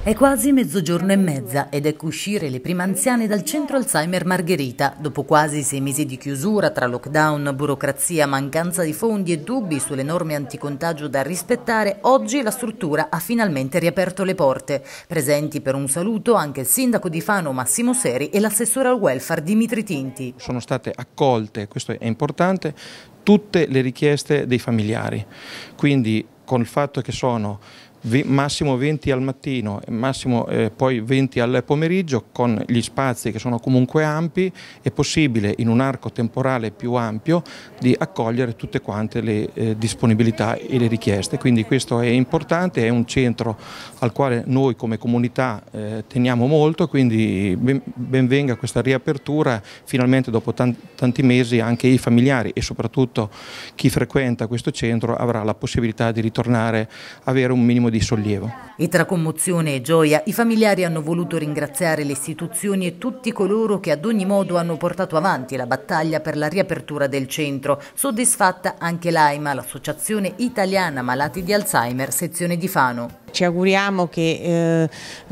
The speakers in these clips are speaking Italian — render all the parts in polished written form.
È quasi mezzogiorno e mezza ed ecco uscire le prime anziane dal centro Alzheimer Margherita. Dopo quasi 6 mesi di chiusura tra lockdown, burocrazia, mancanza di fondi e dubbi sulle norme anticontagio da rispettare, oggi la struttura ha finalmente riaperto le porte. Presenti per un saluto anche il sindaco di Fano Massimo Seri e l'assessore al welfare Dimitri Tinti. Sono state accolte, questo è importante, tutte le richieste dei familiari, quindi con il fatto che sono massimo 20 al mattino e massimo poi 20 al pomeriggio, con gli spazi che sono comunque ampi, è possibile in un arco temporale più ampio di accogliere tutte quante le disponibilità e le richieste. Quindi questo è importante, è un centro al quale noi come comunità teniamo molto, quindi ben venga questa riapertura. Finalmente dopo tanti mesi anche i familiari e soprattutto chi frequenta questo centro avrà la possibilità di ritornare a avere un minimo di sollievo. E tra commozione e gioia i familiari hanno voluto ringraziare le istituzioni e tutti coloro che ad ogni modo hanno portato avanti la battaglia per la riapertura del centro. Soddisfatta anche l'AIMA, l'Associazione Italiana Malati di Alzheimer, sezione di Fano. Ci auguriamo che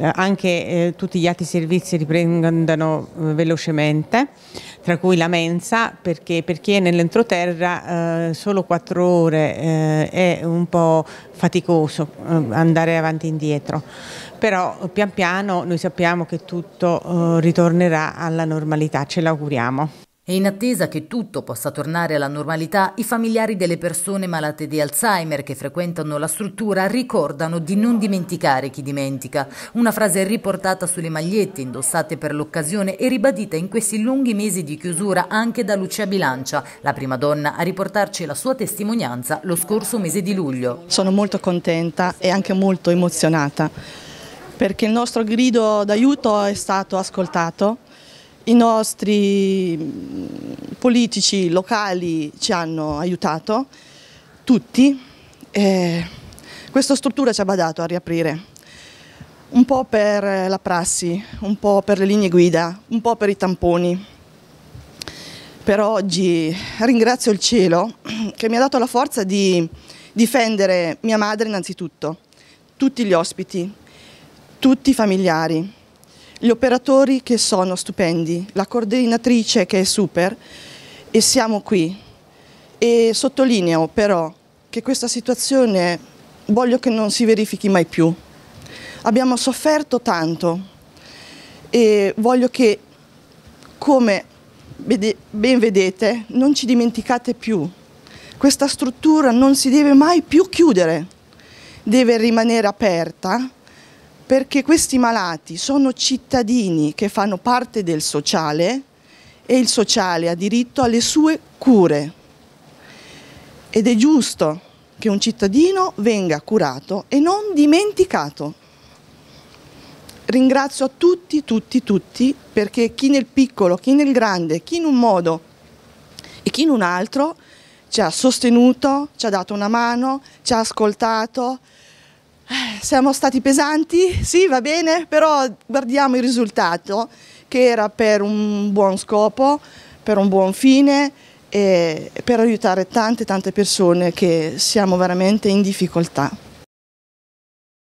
anche tutti gli altri servizi riprendano velocemente, tra cui la mensa, perché per chi è nell'entroterra solo 4 ore è un po' faticoso andare avanti e indietro, però pian piano noi sappiamo che tutto ritornerà alla normalità, ce l'auguriamo. E in attesa che tutto possa tornare alla normalità, i familiari delle persone malate di Alzheimer che frequentano la struttura ricordano di non dimenticare chi dimentica. Una frase riportata sulle magliette indossate per l'occasione e ribadita in questi lunghi mesi di chiusura anche da Lucia Bilancia, la prima donna a riportarci la sua testimonianza lo scorso mese di luglio. Sono molto contenta e anche molto emozionata perché il nostro grido d'aiuto è stato ascoltato. I nostri politici locali ci hanno aiutato, tutti. Questa struttura ci ha badato a riaprire, un po' per la prassi, un po' per le linee guida, un po' per i tamponi. Per oggi ringrazio il cielo che mi ha dato la forza di difendere mia madre innanzitutto, tutti gli ospiti, tutti i familiari. Gli operatori che sono stupendi, la coordinatrice che è super e siamo qui. E sottolineo però che questa situazione voglio che non si verifichi mai più. Abbiamo sofferto tanto e voglio che, come ben vedete, non ci dimenticate più. Questa struttura non si deve mai più chiudere, deve rimanere aperta, perché questi malati sono cittadini che fanno parte del sociale e il sociale ha diritto alle sue cure. Ed è giusto che un cittadino venga curato e non dimenticato. Ringrazio a tutti, perché chi nel piccolo, chi nel grande, chi in un modo e chi in un altro ci ha sostenuto, ci ha dato una mano, ci ha ascoltato. Siamo stati pesanti, sì, va bene, però guardiamo il risultato che era per un buon scopo, per un buon fine e per aiutare tante persone che siamo veramente in difficoltà.